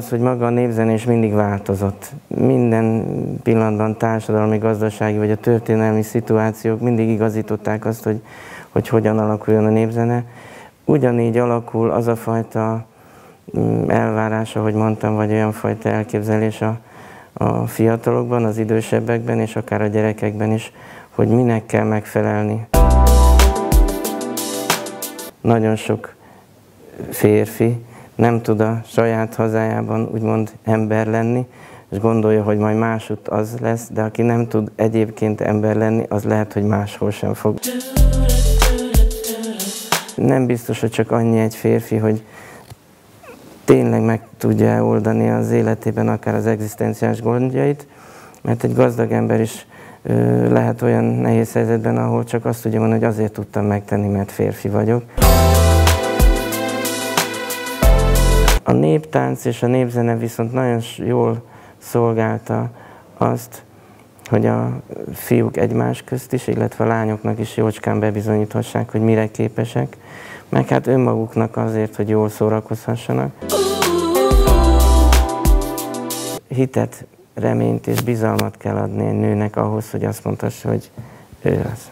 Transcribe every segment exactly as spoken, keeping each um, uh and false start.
az, hogy maga a népzene is mindig változott. Minden pillanatban társadalmi, gazdasági vagy a történelmi szituációk mindig igazították azt, hogy, hogy hogyan alakuljon a népzene. Ugyanígy alakul az a fajta elvárás, ahogy mondtam, vagy olyan fajta elképzelés a, a fiatalokban, az idősebbekben, és akár a gyerekekben is, hogy minek kell megfelelni. Nagyon sok férfi nem tud a saját hazájában úgymond ember lenni, és gondolja, hogy majd másutt az lesz, de aki nem tud egyébként ember lenni, az lehet, hogy máshol sem fog. Nem biztos, hogy csak annyi egy férfi, hogy tényleg meg tudja oldani az életében akár az egzisztenciális gondjait, mert egy gazdag ember is ö, lehet olyan nehéz helyzetben, ahol csak azt tudja mondani, hogy azért tudtam megtenni, mert férfi vagyok. A néptánc és a népzene viszont nagyon jól szolgálta azt, hogy a fiúk egymás közt is, illetve a lányoknak is jócskán bebizonyíthassák, hogy mire képesek, meg hát önmaguknak azért, hogy jól szórakozhassanak. Hitet, reményt és bizalmat kell adni egy nőnek ahhoz, hogy azt mondhassa, hogy ő az.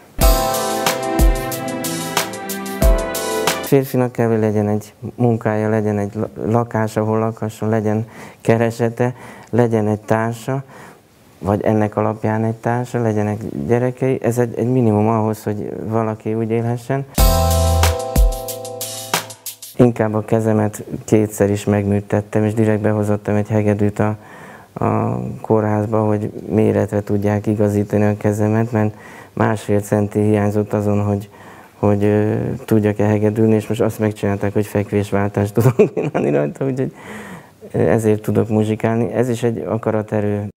Férfinak kell, hogy legyen egy munkája, legyen egy lakása, ahol lakhasson, legyen keresete, legyen egy társa, vagy ennek alapján egy társa, legyenek gyerekei. Ez egy, egy minimum ahhoz, hogy valaki úgy élhessen. Inkább a kezemet kétszer is megműtettem, és direkt behozottam egy hegedűt a, a kórházba, hogy méretre tudják igazítani a kezemet, mert másfél centi hiányzott azon, hogy hogy uh, tudjak-e hegedülni, és most azt megcsinálták, hogy fekvésváltást tudok csinálni rajta, úgyhogy ezért tudok muzsikálni. Ez is egy akaraterő.